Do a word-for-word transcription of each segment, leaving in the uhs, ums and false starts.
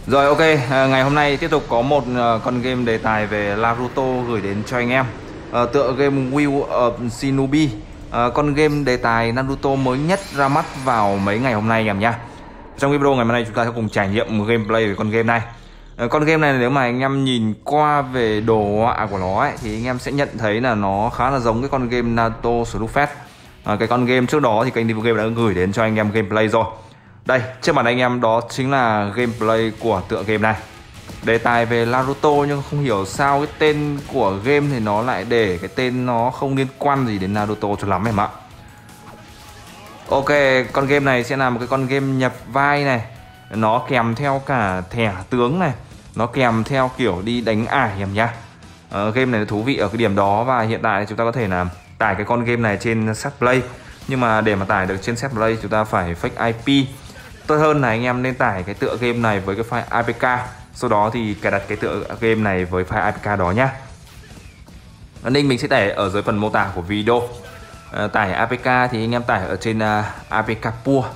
Rồi, ok, à, ngày hôm nay tiếp tục có một à, con game đề tài về Naruto gửi đến cho anh em. À, tựa game Will of Shinobi, à, con game đề tài Naruto mới nhất ra mắt vào mấy ngày hôm nay anh em nhá. Trong video ngày hôm nay chúng ta sẽ cùng trải nghiệm một gameplay về con game này. À, con game này nếu mà anh em nhìn qua về đồ họa của nó ấy, thì anh em sẽ nhận thấy là nó khá là giống cái con game Naruto Slugfest. À, cái con game trước đó thì kênh Divo Game đã gửi đến cho anh em gameplay rồi. Đây, trước mặt anh em đó chính là gameplay của tựa game này. Đề tài về Naruto, nhưng không hiểu sao cái tên của game thì nó lại để cái tên nó không liên quan gì đến Naruto cho lắm em ạ. Ok, con game này sẽ là một cái con game nhập vai này. Nó kèm theo cả thẻ tướng này. Nó kèm theo kiểu đi đánh ải em nhá. uh, Game này thú vị ở cái điểm đó. Và hiện tại chúng ta có thể là tải cái con game này trên Set Play. Nhưng mà để mà tải được trên Set Play chúng ta phải fake i pê. Tốt hơn là anh em nên tải cái tựa game này với cái file a pê ca. Sau đó thì cài đặt cái tựa game này với file a pê ca đó nhá. Link mình sẽ tải ở dưới phần mô tả của video. à, Tải a pê ca thì anh em tải ở trên uh, a pê ca Pure.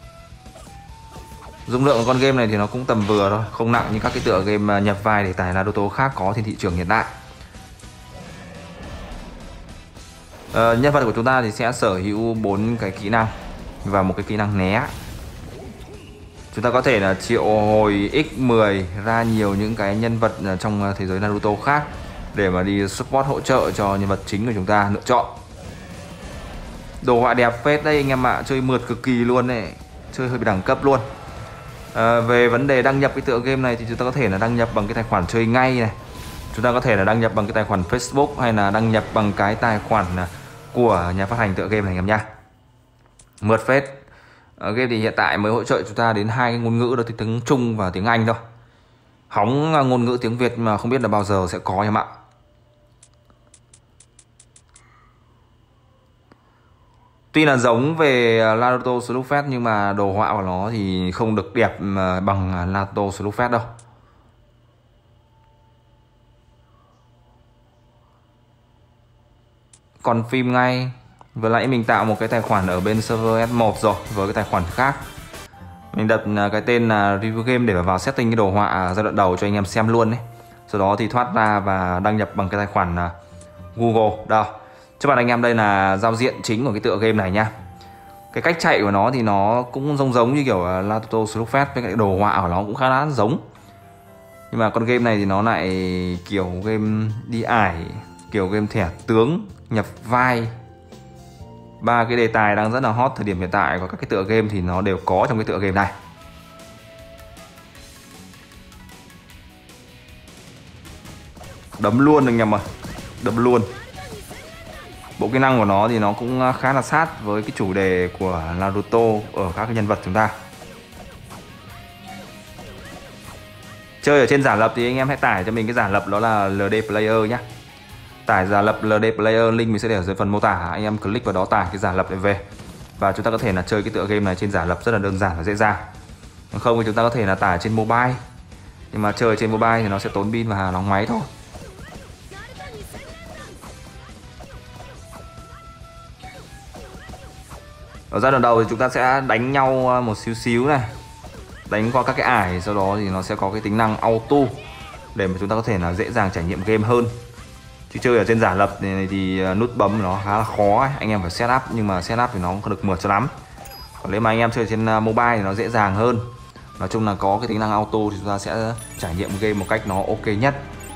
Dung lượng của con game này thì nó cũng tầm vừa thôi, không nặng như các cái tựa game nhập vai để tải Naruto khác có trên thị trường hiện tại. à, Nhân vật của chúng ta thì sẽ sở hữu bốn cái kỹ năng và một cái kỹ năng né. Chúng ta có thể là triệu hồi nhân mười ra nhiều những cái nhân vật trong thế giới Naruto khác để mà đi support hỗ trợ cho nhân vật chính của chúng ta lựa chọn. Đồ họa đẹp phết đây anh em ạ, à. Chơi mượt cực kỳ luôn này, chơi hơi bị đẳng cấp luôn. à, Về vấn đề đăng nhập cái tựa game này thì chúng ta có thể là đăng nhập bằng cái tài khoản chơi ngay này. Chúng ta có thể là đăng nhập bằng cái tài khoản Facebook hay là đăng nhập bằng cái tài khoản của nhà phát hành tựa game này anh em nhá. Mượt phết. Ở game thì hiện tại mới hỗ trợ chúng ta đến hai cái ngôn ngữ đó, thì tiếng Trung và tiếng Anh thôi. Hóng ngôn ngữ tiếng Việt mà không biết là bao giờ sẽ có em ạ. Tuy là giống về Naruto Slugfest nhưng mà đồ họa của nó thì không được đẹp bằng Naruto Slugfest đâu. Còn phim ngay. Vừa nãy mình tạo một cái tài khoản ở bên server S một rồi với cái tài khoản khác. Mình đặt cái tên là review game để vào setting cái đồ họa giai đoạn đầu cho anh em xem luôn đấy. Sau đó thì thoát ra và đăng nhập bằng cái tài khoản Google. Đâu, trước mặt anh em đây là giao diện chính của cái tựa game này nha. Cái cách chạy của nó thì nó cũng giống giống như kiểu Naruto Slugfest, với cái đồ họa của nó cũng khá là giống. Nhưng mà con game này thì nó lại kiểu game đi ải, kiểu game thẻ tướng, nhập vai. Ba cái đề tài đang rất là hot thời điểm hiện tại của các cái tựa game thì nó đều có trong cái tựa game này. Đấm luôn anh em ơi, đấm luôn. Bộ kỹ năng của nó thì nó cũng khá là sát với cái chủ đề của Naruto ở các cái nhân vật chúng ta. Chơi ở trên giả lập thì anh em hãy tải cho mình cái giả lập đó là lờ đê Player nhé. Tải giả lập lờ đê Player, link mình sẽ để ở dưới phần mô tả. Anh em click vào đó tải cái giả lập để về. Và chúng ta có thể là chơi cái tựa game này trên giả lập rất là đơn giản và dễ dàng. Không thì chúng ta có thể là tải trên mobile. Nhưng mà chơi trên mobile thì nó sẽ tốn pin và nóng máy thôi. Ở giai đoạn đầu thì chúng ta sẽ đánh nhau một xíu xíu này, đánh qua các cái ải, sau đó thì nó sẽ có cái tính năng auto để mà chúng ta có thể là dễ dàng trải nghiệm game hơn. Chứ chơi ở trên giả lập này thì nút bấm nó khá là khó ấy. Anh em phải setup, nhưng mà setup thì nó không được mượt cho lắm. Còn nếu mà anh em chơi trên mobile thì nó dễ dàng hơn. Nói chung là có cái tính năng auto thì chúng ta sẽ trải nghiệm game một cách nó ok nhất.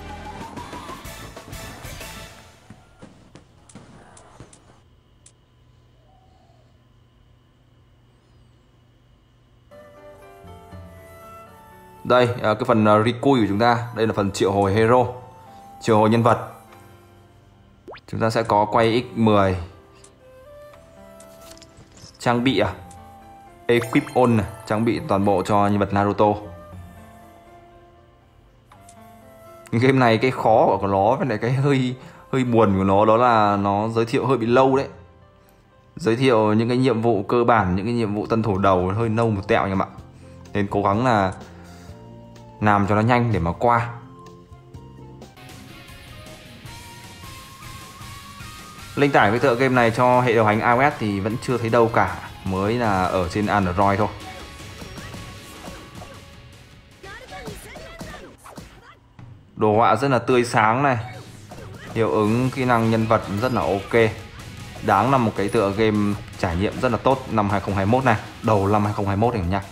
Đây, cái phần recruit của chúng ta, đây là phần triệu hồi hero, triệu hồi nhân vật. Chúng ta sẽ có quay nhân mười, trang bị à, equip on này, trang bị toàn bộ cho nhân vật Naruto. Game này cái khó của nó với lại cái hơi hơi buồn của nó đó là nó giới thiệu hơi bị lâu đấy. Giới thiệu những cái nhiệm vụ cơ bản, những cái nhiệm vụ tân thủ đầu hơi nâu một tẹo anh em ạ. Nên cố gắng là làm cho nó nhanh để mà qua. Link tải cái tựa game này cho hệ điều hành iOS thì vẫn chưa thấy đâu cả, mới là ở trên Android thôi. Đồ họa rất là tươi sáng này, hiệu ứng kỹ năng nhân vật rất là ok. Đáng là một cái tựa game trải nghiệm rất là tốt năm hai không hai mốt này, đầu năm hai không hai mốt này nha.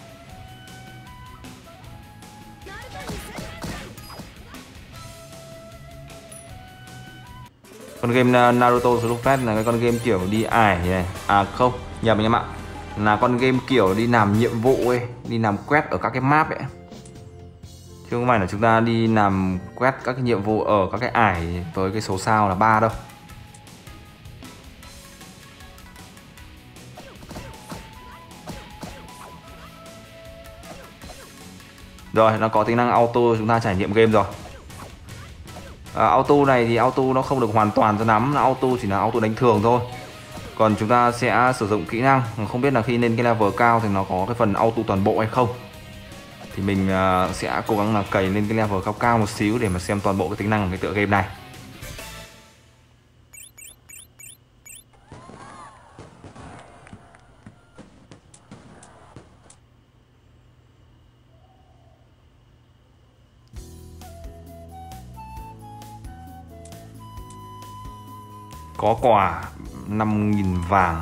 Con game Naruto Slugfest là cái con game kiểu đi ải này. À không, nhầm anh em ạ. Là con game kiểu đi làm nhiệm vụ ấy, đi làm quest ở các cái map ấy. Chứ không phải là chúng ta đi làm quét các cái nhiệm vụ ở các cái ải với cái số sao là ba đâu. Rồi, nó có tính năng auto, chúng ta trải nghiệm game rồi. à, Auto này thì auto nó không được hoàn toàn cho lắm, auto chỉ là auto đánh thường thôi. Còn chúng ta sẽ sử dụng kỹ năng, không biết là khi lên cái level cao thì nó có cái phần auto toàn bộ hay không. Thì mình uh, sẽ cố gắng là cày lên cái level cao cao một xíu để mà xem toàn bộ cái tính năng của cái tựa game này. Có quà năm nghìn vàng.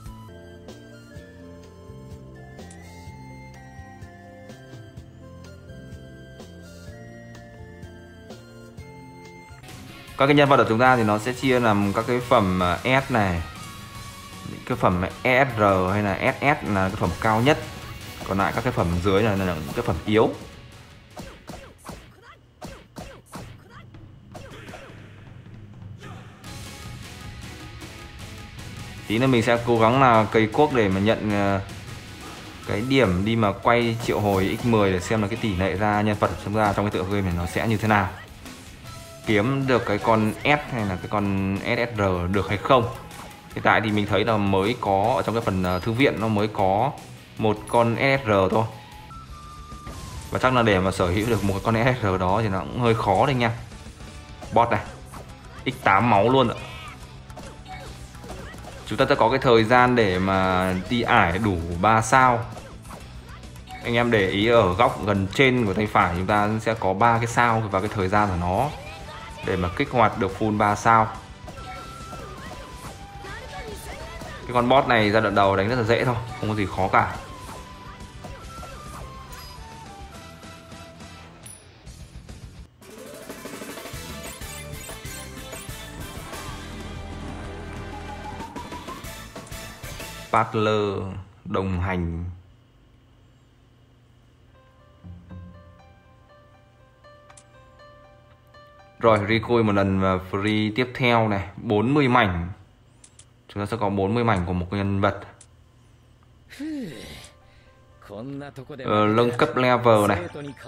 Các cái nhân vật của chúng ta thì nó sẽ chia làm các cái phẩm S này, những cái phẩm E S R hay là S S là cái phẩm cao nhất, còn lại các cái phẩm dưới là, là những cái phẩm yếu. Tí nữa mình sẽ cố gắng là cày cuốc để mà nhận cái điểm đi mà quay triệu hồi nhân mười để xem là cái tỷ lệ ra nhân vật của chúng ta trong cái tựa game này nó sẽ như thế nào, kiếm được cái con S hay là cái con S S R được hay không. Hiện tại thì mình thấy là mới có ở trong cái phần thư viện nó mới có một con S S R thôi, và chắc là để mà sở hữu được một con S S R đó thì nó cũng hơi khó đấy nha. Bot này x tám máu luôn ạ. Chúng ta sẽ có cái thời gian để mà đi ải đủ ba sao. Anh em để ý ở góc gần trên của tay phải chúng ta sẽ có ba cái sao và cái thời gian của nó để mà kích hoạt được full ba sao. Cái con boss này ra đoạn đầu đánh rất là dễ thôi, không có gì khó cả. Partner đồng hành. Rồi, recoil một lần free tiếp theo này, bốn mươi mảnh. Chúng ta sẽ có bốn mươi mảnh của một nhân vật. Ờ, nâng cấp level này.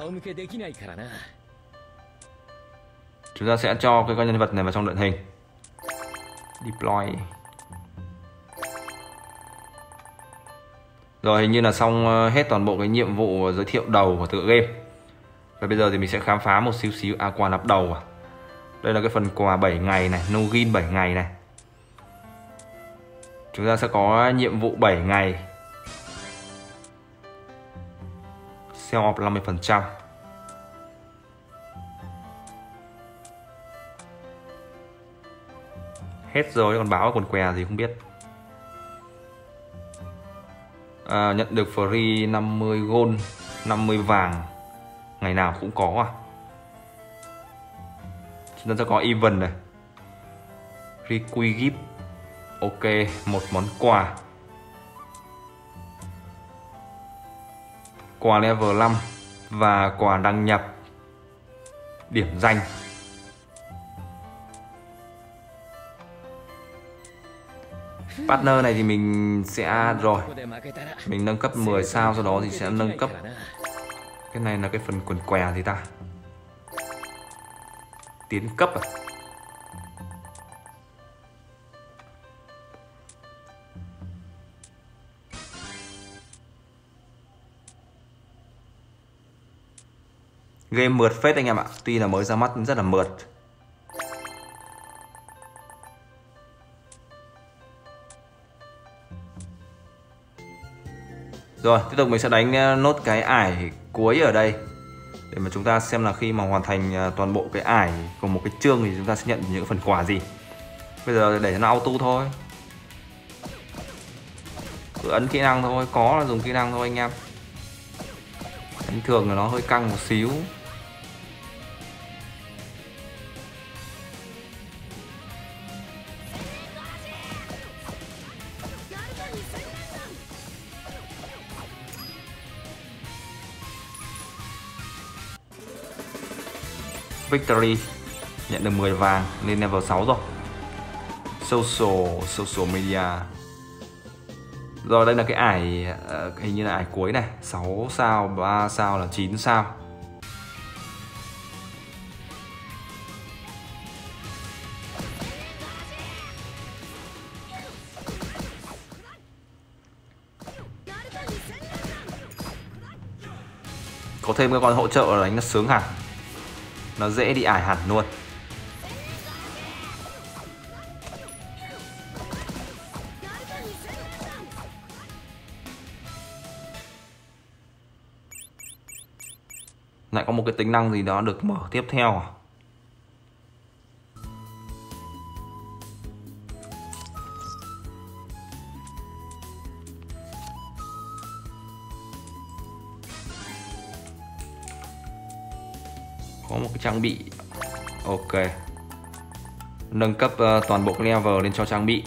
Chúng ta sẽ cho cái con nhân vật này vào trong đội hình. Deploy. Rồi, hình như là xong hết toàn bộ cái nhiệm vụ giới thiệu đầu của tựa game. Và bây giờ thì mình sẽ khám phá một xíu xíu. À, quà nạp đầu à. Đây là cái phần quà bảy ngày này, Nogin bảy ngày này. Chúng ta sẽ có nhiệm vụ bảy ngày. Sell off năm mươi phần trăm. Hết rồi, còn báo còn què gì không biết. À, nhận được free năm mươi gold, năm mươi vàng. Ngày nào cũng có à. Chúng ta sẽ có event này. Request gift. Ok, một món quà. Quà level năm và quà đăng nhập điểm danh. Partner này thì mình sẽ rồi mình nâng cấp mười sao, sau đó thì sẽ nâng cấp cái này là cái phần quần què gì ta, tiến cấp à. Game mượt phết anh em ạ, tuy là mới ra mắt rất là mượt. Rồi, tiếp tục mình sẽ đánh nốt cái ải cuối ở đây để mà chúng ta xem là khi mà hoàn thành toàn bộ cái ải của một cái chương thì chúng ta sẽ nhận những phần quà gì. Bây giờ để cho nó auto thôi, cứ ấn kỹ năng thôi, có là dùng kỹ năng thôi anh em. Bình thường là nó hơi căng một xíu. Victory, nhận được mười vàng lên level sáu rồi. Social, social media. Rồi đây là cái ải, uh, hình như là ải cuối này, sáu sao, ba sao là chín sao. Có thêm cái con hỗ trợ là đánh nó sướng hẳn. Nó dễ đi ải hẳn luôn. Lại có một cái tính năng gì đó được mở tiếp theo à? Có một cái trang bị. Ok. Nâng cấp uh, toàn bộ cái level lên cho trang bị.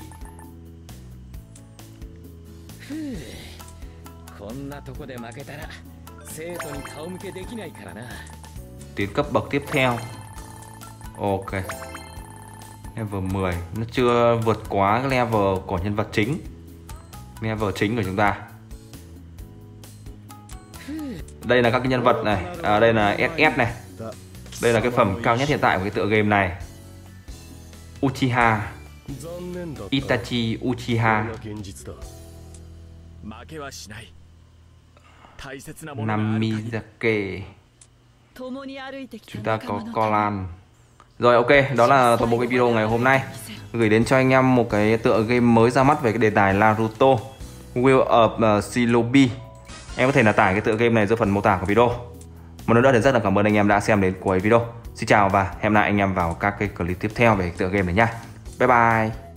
Tiến cấp bậc tiếp theo. Ok. Level mười. Nó chưa vượt quá cái level của nhân vật chính. Level chính của chúng ta. Đây là các cái nhân vật này. À, đây là ét ét này. Đây là cái phẩm cao nhất hiện tại của cái tựa game này. Uchiha, Itachi Uchiha, Namizake. Chúng ta có Colan. Rồi ok, đó là toàn bộ cái video ngày hôm nay, gửi đến cho anh em một cái tựa game mới ra mắt về cái đề tài Naruto Will of uh, Shinobi. Em có thể là tải cái tựa game này dưới phần mô tả của video. Một lần nữa thì rất là cảm ơn anh em đã xem đến cuối video. Xin chào và hẹn gặp lại anh em vào các cái clip tiếp theo về tựa game này nha. Bye bye.